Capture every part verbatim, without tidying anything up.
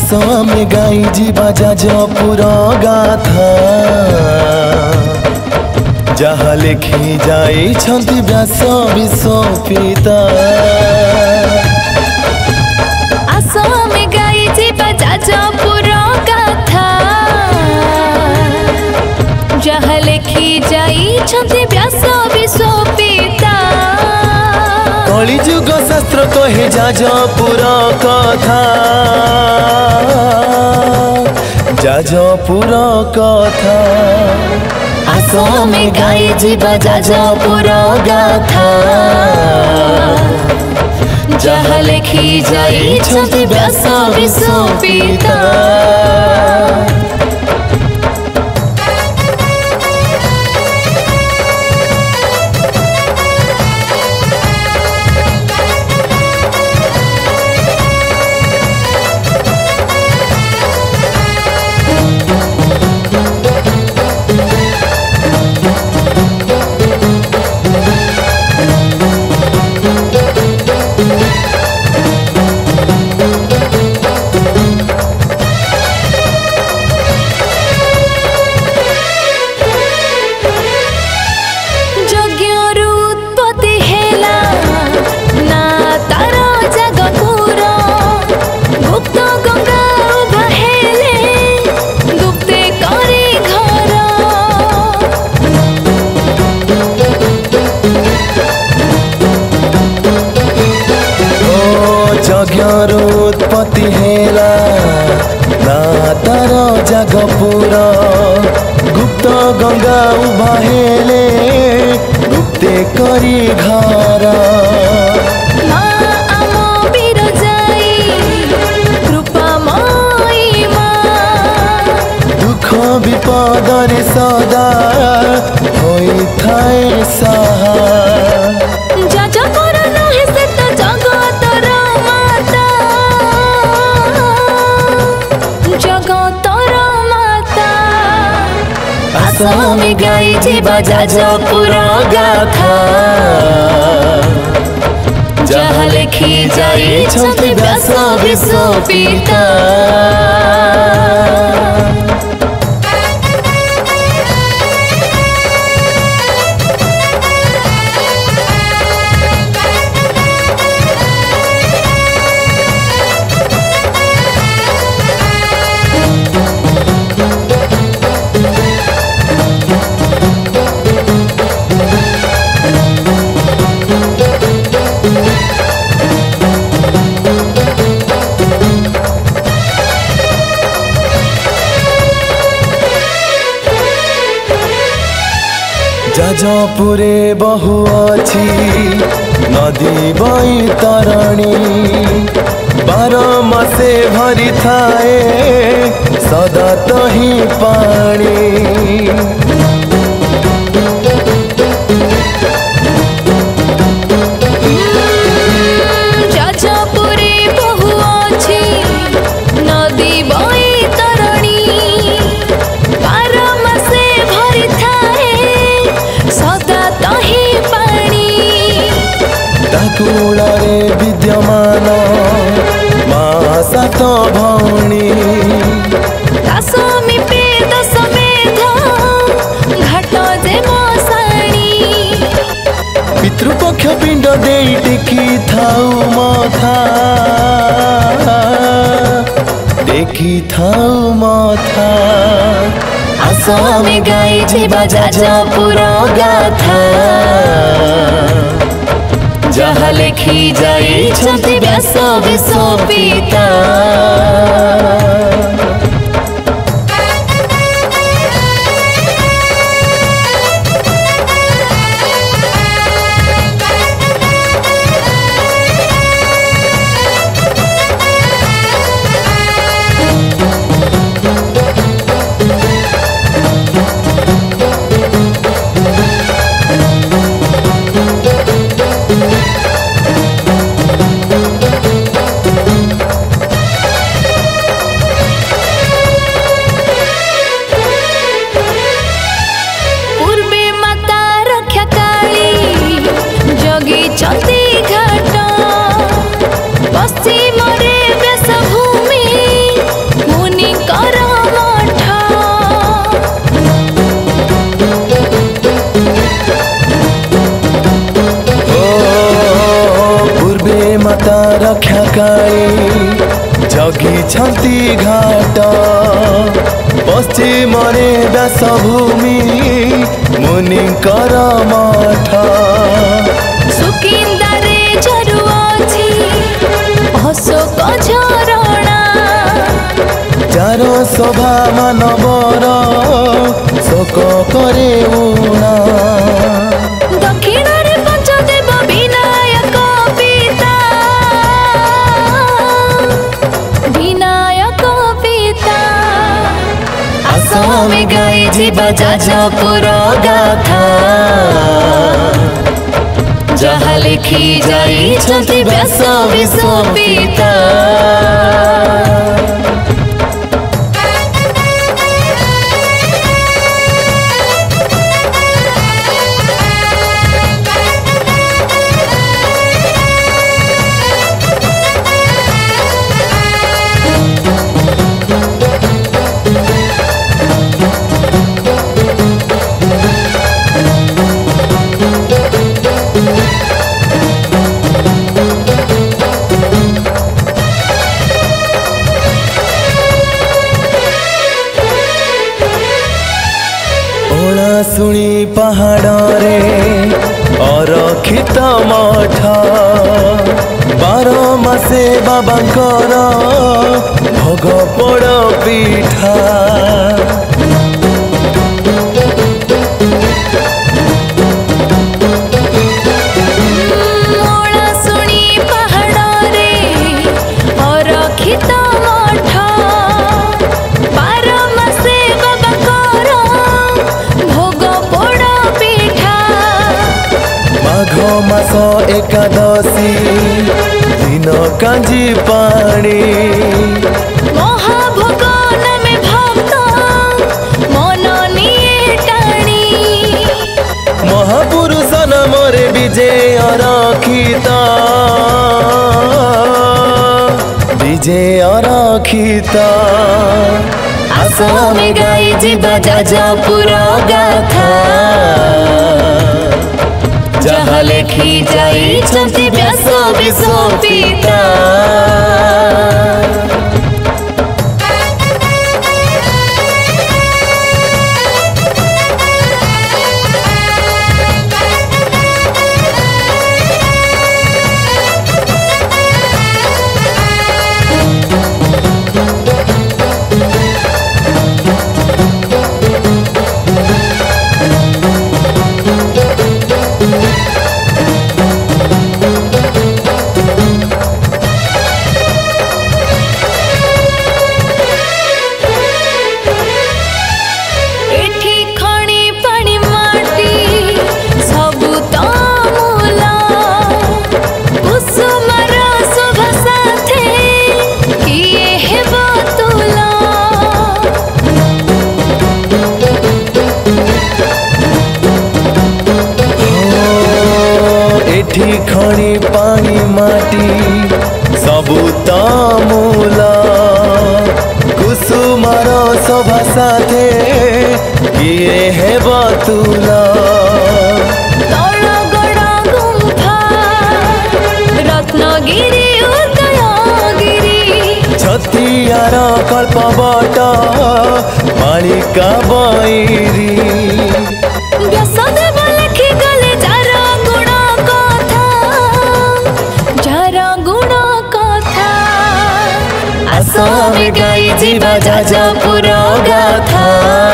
आस आमे गाई जीवा जाजपुर गाथा जहा लिखी जाई छंती व्यास विश्वपिता आस आमे गाई जीवा जाजपुर गाथा जहा लिखी जाई छंती व्यास विश्वपिता कली जुग शास्त्र कहे जाजपुर कथा जाजपुर कथा आस आमे गाई जीवा जाजपुर गाथा जहा लिखी जाई छंती व्यास विश्वपिता उत्पत्ति हेला ना तार जगपुर गुप्त गंगा उभा हेले गुप्ते करी घर दुख विपदरे सदा होई थाए सहा आस आमे गाई जीवा जाजपुर गाथा जहा लिखी जाई छंती व्यास विश्वपिता जाजपुरे बहु अच्छी नदी बैतरणी बार मासे भरी थाए सदा तही पानी कूଳରେ विद्यमान माँ सात भौणी दशमी पे दशमेध घाट जे मसाणी पितृपक्ष पिंड दे टिकी थाऊ मथा देखी थाऊ मथा आस आमे गाई जीवा जाजपुर गाथा जहा लिखी जाई छंती व्यास विश्वपिता माता रक्षा काली जगी छंती घाट पश्चिम रे व्यासभूमि मुनिकर मठ सुकिंदारे झरुअछि अशोक झरणा चार शोभा मानवर शोक करे उणा दक्षिण रे पंचदेव विनायक पिता विनायक पिता आसाम गाई जीवा जाजपुर गाथा जहाँ लिखी जाई छंती व्यास विश्वपिता शुणी पहाड़ रे अरक्षित मठ बार मासे बाबांकर भोग पोड़ पिठा मास एकादशी दिन कांजी पानी महाभोग नामे भक्त मन निये टाणी महापुरुष नामरे विजय रखिता विजय रखिता आसाम गाई जीवा जाजपुर गाथा जहाँ लिखी जाई छंती व्यास विश्वपिता खणी पानी माटी सबु तमूल कुसुमार शोभा साथे किए हेब तुला रत्नगिरी उदयगिरी छतियार कल्पवट मालिका बैरी व्यासदेव लिखि गले जार गुण कथा जार गुण कथा आसाम गाई जीवा जाजपुर गाथा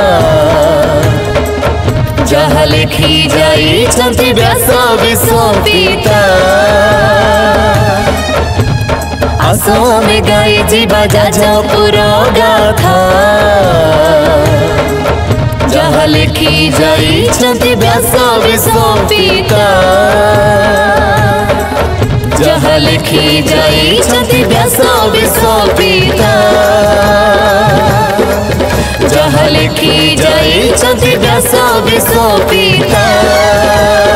जहाँ लिखी जाई छंती व्यास विश्वपिता आसाम गाई जीवा जाजपुर गाथा जहाँ लिखी जाई छंती व्यास विश्वपिता जहाँ लिखी जाई छंती व्यास विश्वपिता जहाँ लिखी जाई छंती व्यास विश्वपिता।